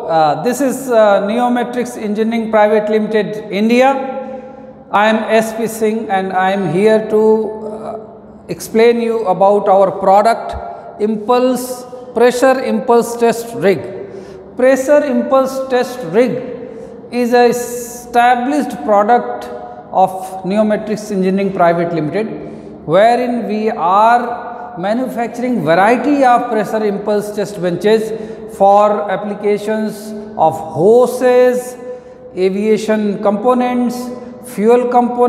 this is Neometrics Engineering Private Limited, India. I am SP Singh and I am here to explain you about our product Pressure Impulse Test Rig. Pressure Impulse Test Rig is a established product of Neometrics Engineering Private Limited, wherein we are manufacturing variety of pressure impulse test benches for applications of hoses, aviation components, fuel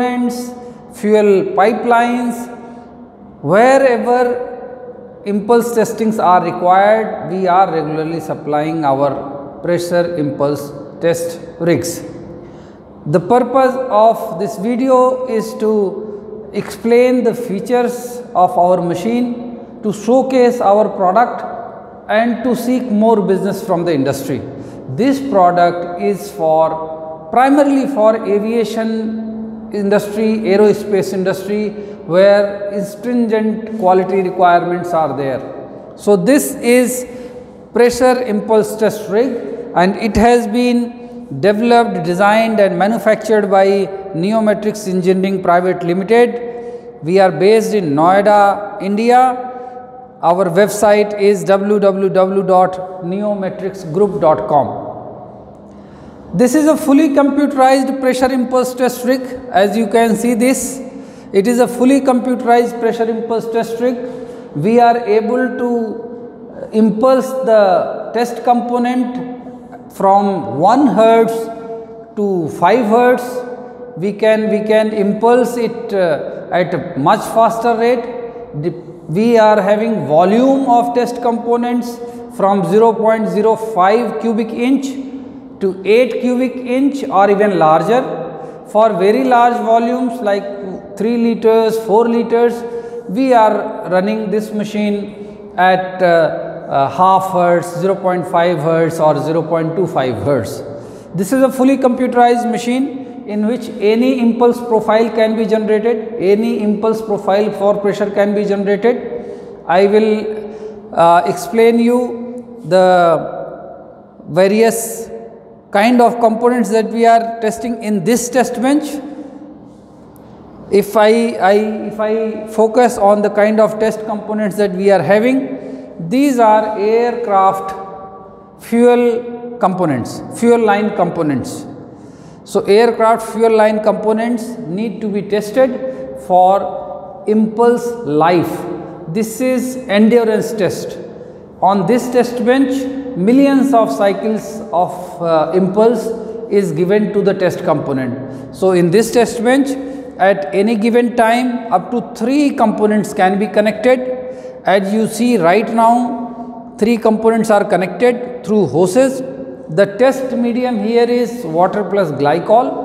pipelines. Wherever impulse testings are required, we are regularly supplying our pressure impulse test rigs. The purpose of this video is to explain the features of our machine, to showcase our product and to seek more business from the industry. This product is primarily for aviation industry, aerospace industry, where stringent quality requirements are there. So this is pressure impulse test rig, and it has been developed, designed and manufactured by Neometrics Engineering Private Limited. We are based in Noida, India. Our website is www.neometricsgroup.com. This is a fully computerized pressure impulse test rig. As you can see this, it is a fully computerized pressure impulse test rig. We are able to impulse the test component from 1 Hertz to 5 Hertz. We can impulse it at a much faster rate. We are having volume of test components from 0.05 cubic inch to 8 cubic inch or even larger. For very large volumes like 3 liters, 4 liters, we are running this machine at half Hertz, 0.5 Hertz or 0.25 Hertz. This is a fully computerized machine in which any impulse profile can be generated, any impulse profile for pressure can be generated. I will explain you the various kind of components that we are testing in this test bench. If I focus on the kind of test components that we are having, these are aircraft fuel components, fuel line components. So aircraft fuel line components need to be tested for impulse life. This is endurance test. On this test bench, millions of cycles of impulse is given to the test component. So in this test bench, at any given time, up to 3 components can be connected. As you see right now, 3 components are connected through hoses. The test medium here is water plus glycol,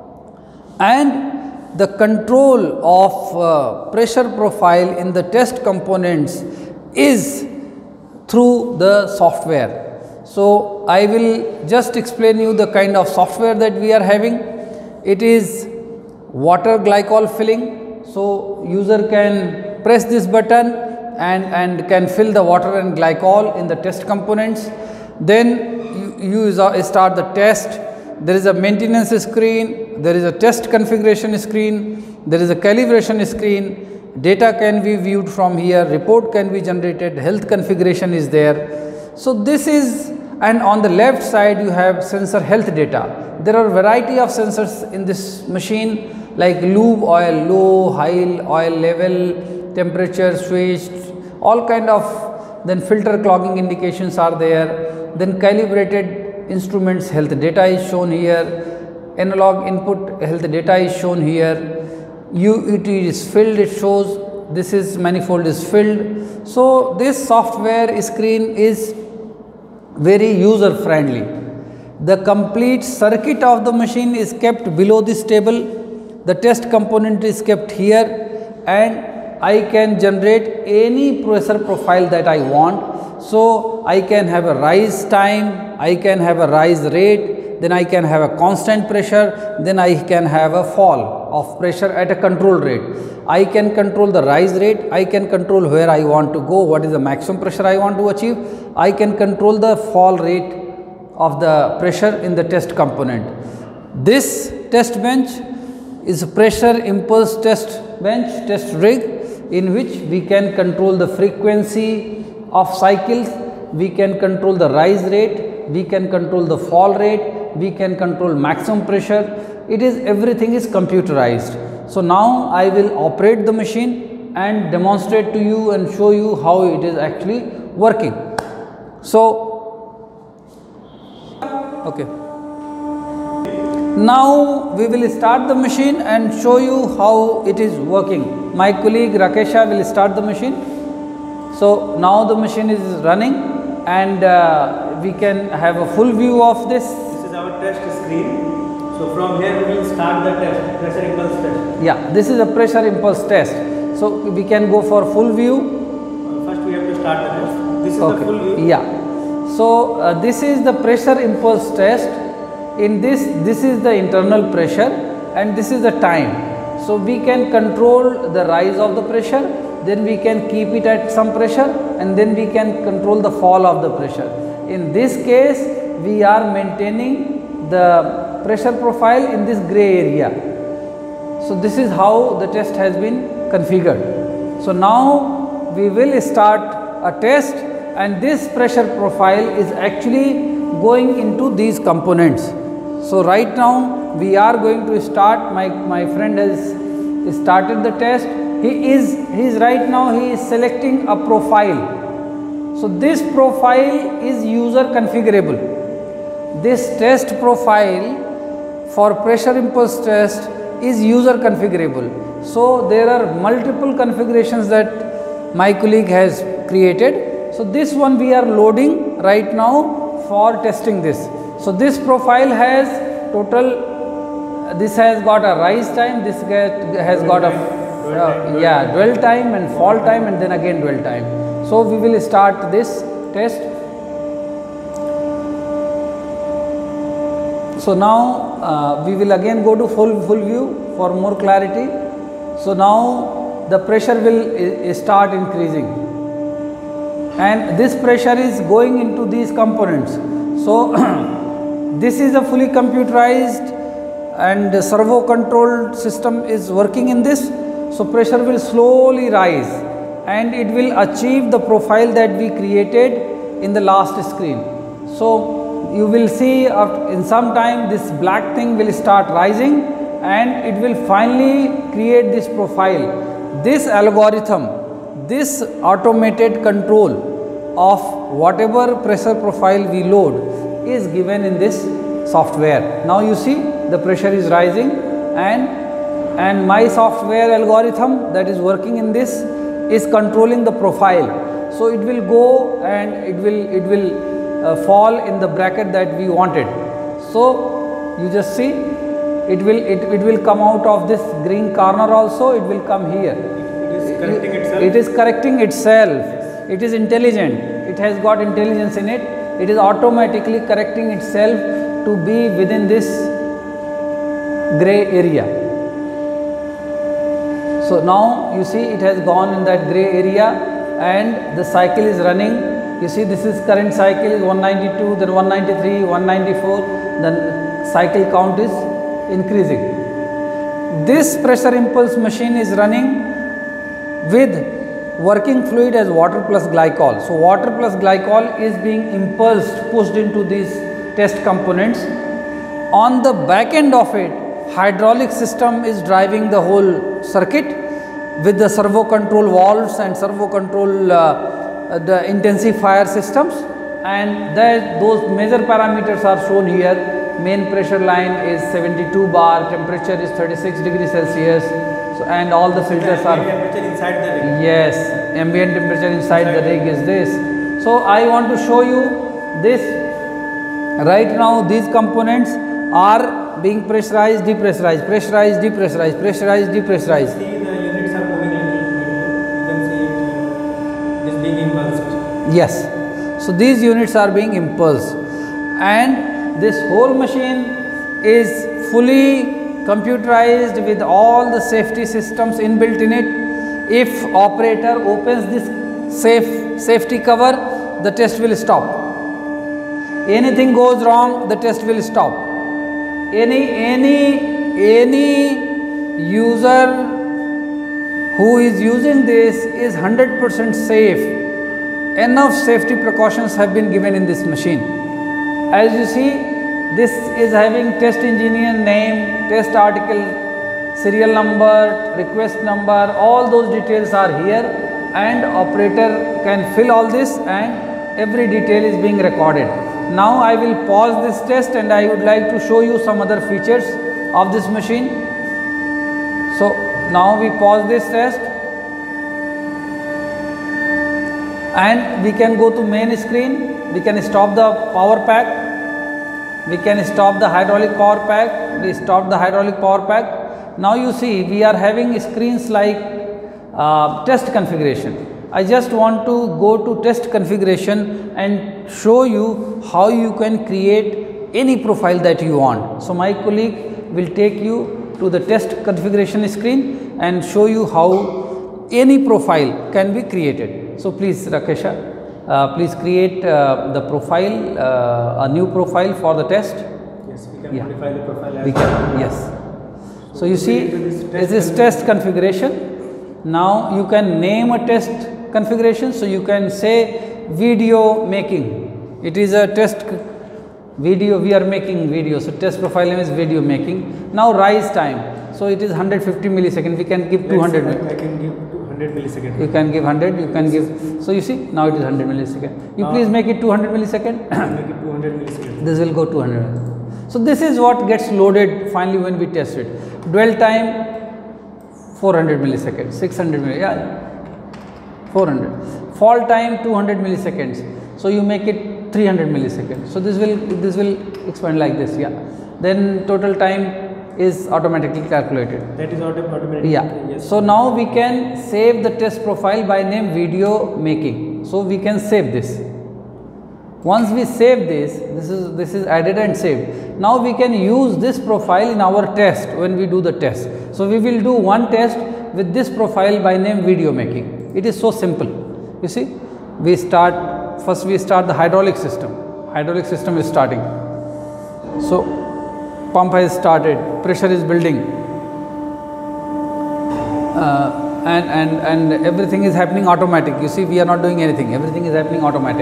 and the control of pressure profile in the test components is through the software. So I will just explain you the kind of software that we are having. It is water glycol filling. So user can press this button and can fill the water and glycol in the test components. Then you start the test. There is a maintenance screen, there is a test configuration screen, there is a calibration screen. Data can be viewed from here, report can be generated, health configuration is there. So this is, and on the left side you have sensor health data. There are variety of sensors in this machine like lube oil, low, high oil level, temperature switched, all kind of, then filter clogging indications are there. Then calibrated instruments health data is shown here, analog input health data is shown here. UET is filled, it shows this is manifold is filled. So this software screen is very user friendly. The complete circuit of the machine is kept below this table. The test component is kept here, and I can generate any pressure profile that I want. So I can have a rise time, I can have a rise rate, then I can have a constant pressure, then I can have a fall of pressure at a control rate. I can control the rise rate, I can control where I want to go, what is the maximum pressure I want to achieve. I can control the fall rate of the pressure in the test component. This test bench is a pressure impulse test bench, test rig, in which we can control the frequency of cycles, we can control the rise rate, we can control the fall rate, we can control maximum pressure. It is, everything is computerized. So now I will operate the machine and demonstrate to you and show you how it is actually working. So, okay. Now we will start the machine and show you how it is working. My colleague Rakesha will start the machine. So now the machine is running and we can have a full view of this. This is our test screen. So from here we will start the test, pressure impulse test. Yeah, this is a pressure impulse test. So we can go for full view. First we have to start the test. This is the full view. Yeah. So this is the pressure impulse test. In this is the internal pressure and this is the time. So we can control the rise of the pressure, then we can keep it at some pressure, and then we can control the fall of the pressure. In this case, we are maintaining the pressure profile in this gray area. So this is how the test has been configured. So now we will start a test, and this pressure profile is actually going into these components. So right now we are going to start. My friend has started the test. He is right now selecting a profile. So this profile is user configurable. This test profile for pressure impulse test is user configurable. So there are multiple configurations that my colleague has created. So this one we are loading right now for testing this. So this profile has total, this has got a rise time, this has got a dwell time and fall time, and then again dwell time. So we will start this test. So now we will again go to full view for more clarity. So now the pressure will start increasing, and this pressure is going into these components. So this is a fully computerized and servo controlled system is working in this. So pressure will slowly rise and it will achieve the profile that we created in the last screen. So you will see in some time this black thing will start rising and it will finally create this profile. This algorithm, this automated control of whatever pressure profile we load is given in this software. Now you see the pressure is rising, and my software algorithm that is working in this is controlling the profile. So it will go and it will fall in the bracket that we wanted. So you just see it will come out of this green corner also. It will come here. It is correcting itself. It is correcting itself. It is intelligent. It has got intelligence in it. It is automatically correcting itself to be within this gray area. So now you see it has gone in that gray area and the cycle is running. You see this is current cycle is 192, then 193, 194, then cycle count is increasing. This pressure impulse machine is running with working fluid as water plus glycol. So water plus glycol is being impulsed, pushed into these test components. On the back end of it, hydraulic system is driving the whole circuit with the servo control valves and servo control the intensifier systems, and those major parameters are shown here. Main pressure line is 72 bar, temperature is 36 degrees Celsius. So, and all the filters are temperature inside the rig. Yes, ambient temperature inside the rig is this. So I want to show you this. Right now these components are being pressurized, depressurized, pressurized, depressurized, pressurized, depressurized. See the units are moving a little bit. You can see it is being impulsed. Yes. So these units are being impulsed, and this whole machine is fully computerized with all the safety systems inbuilt in it. If operator opens this safety cover, the test will stop. Anything goes wrong, the test will stop. Any user who is using this is 100% safe. Enough safety precautions have been given in this machine. As you see, this is having test engineer name, test article, serial number, request number, all those details are here, and operator can fill all this and every detail is being recorded. Now I will pause this test and I would like to show you some other features of this machine. So now we pause this test and we can go to main screen. We can stop the power pack, we can stop the hydraulic power pack. We stop the hydraulic power pack. Now you see we are having screens like test configuration. I just want to go to test configuration and show you how you can create any profile that you want. So my colleague will take you to the test configuration screen and show you how any profile can be created. So please Rakesha, please create the profile, a new profile for the test. Yes, we can modify the profile as we can, yes. So you see this is test configuration. Now you can name a test configuration. So you can say video making. It is a test video, we are making video. So test profile name is video making. Now rise time. So it is 150 milliseconds. We can give 200. I can give 200 milliseconds. You can give 100. You can give. So you see now it is 100 milliseconds. You please make it 200 milliseconds. Make it 200 milliseconds. This will go 200. So this is what gets loaded finally when we test it. Dwell time 400 milliseconds, 600 milliseconds, yeah, 400. Fall time 200 milliseconds. So you make it 300 milliseconds. So this will expand like this, yeah. Then total time is automatically calculated. That is automatically. Yeah. Yes. So now we can save the test profile by name video making. So we can save this. Once we save this is added and saved. Now we can use this profile in our test when we do the test. So we will do one test with this profile by name video making. It is so simple. You see, first we start the hydraulic system. Hydraulic system is starting. So pump has started, pressure is building, and everything is happening automatic. You see, we are not doing anything, everything is happening automatic.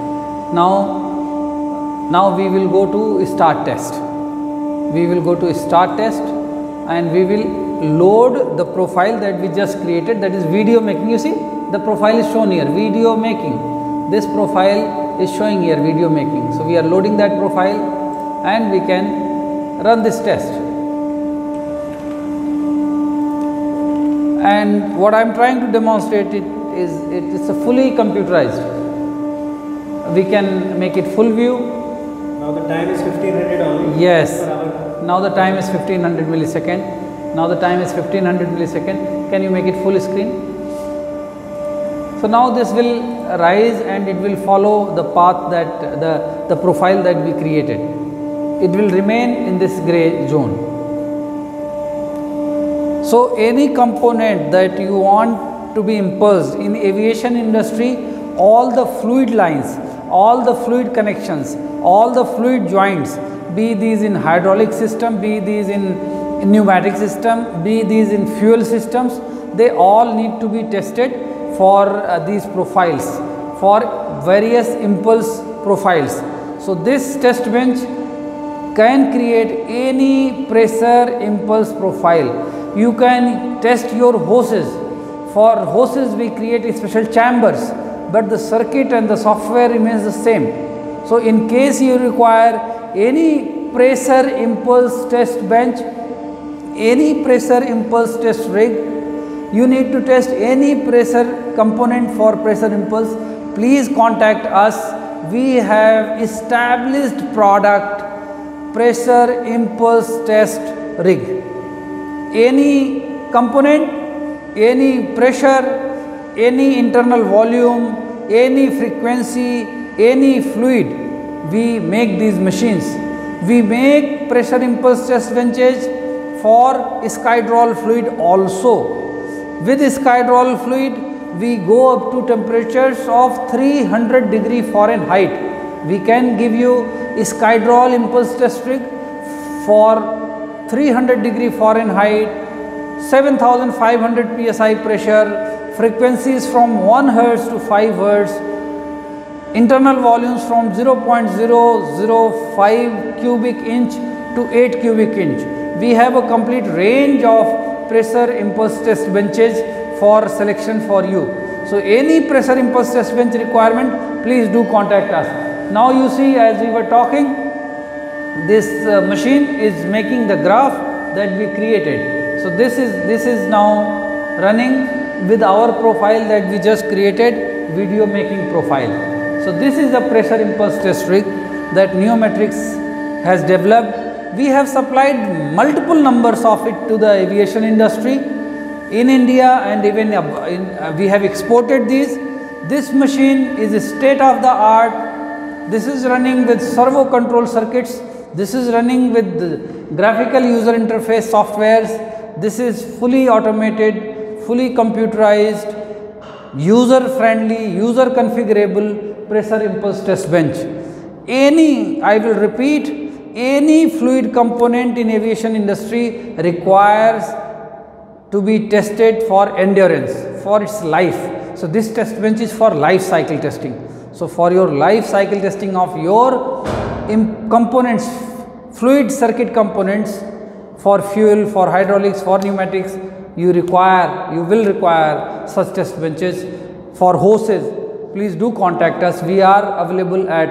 Now we will go to start test. We will go to start test and we will load the profile that we just created, that is video making. You see, the profile is shown here, video making. This profile is showing here, video making. So we are loading that profile and we can run this test. And what I am trying to demonstrate is a fully computerized. We can make it full view. Now the time is 1500 only. Yes. Now the time is 1500 millisecond. Now the time is 1500 millisecond. Can you make it full screen? So now this will rise and it will follow the path that the profile that we created. It will remain in this gray zone. So any component that you want to be impulsed in aviation industry, all the fluid lines, all the fluid connections, all the fluid joints, be these in hydraulic system, be these in pneumatic system, be these in fuel systems, they all need to be tested for these profiles, for various impulse profiles. So this test bench can create any pressure impulse profile. You can test your hoses. For hoses we create special chambers, but the circuit and the software remains the same. So in case you require any pressure impulse test bench, any pressure impulse test rig, you need to test any pressure component for pressure impulse, please contact us. We have established product pressure impulse test rig. Any component, any pressure, any internal volume, any frequency, any fluid, we make these machines. We make pressure impulse test benches for Skydrol fluid also. With Skydrol fluid, we go up to temperatures of 300 degree Fahrenheit We can give you Skydrol impulse test rig for 300 degree Fahrenheit, 7500 psi pressure, frequencies from 1 Hz to 5 Hz, internal volumes from 0.005 cubic inch to 8 cubic inch. We have a complete range of pressure impulse test benches for selection for you. So, any pressure impulse test bench requirement, please do contact us. Now, you see, as we were talking, this machine is making the graph that we created. So, this is now running with our profile that we just created, video making profile. So, this is the pressure impulse test rig that Neometrix has developed. We have supplied multiple numbers of it to the aviation industry in India, and even we have exported these. This machine is state of the art. This is running with servo control circuits. This is running with graphical user interface softwares. This is fully automated, fully computerized, user friendly, user configurable pressure impulse test bench. I will repeat, any fluid component in aviation industry requires to be tested for endurance, for its life. So, this test bench is for life cycle testing. So, for your life cycle testing of your components, fluid circuit components, for fuel, for hydraulics, for pneumatics, you will require such test benches. For hoses, please do contact us. We are available at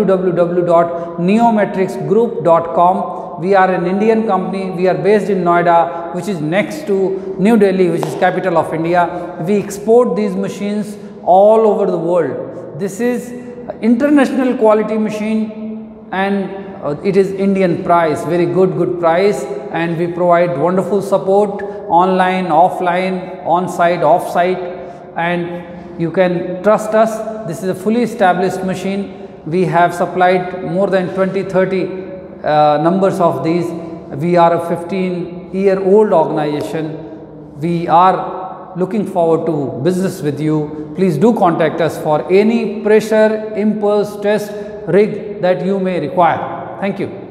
www.neometrixgroup.com. We are an Indian company. We are based in Noida, which is next to New Delhi, which is capital of India. We export these machines all over the world. This is international quality machine, and it is Indian price, very good price, and we provide wonderful support online, offline, on-site, off-site, and you can trust us. This is a fully established machine. We have supplied more than 20-30 numbers of these. We are a 15-year-old organization. We are looking forward to business with you. Please do contact us for any pressure impulse test rig that you may require. Thank you.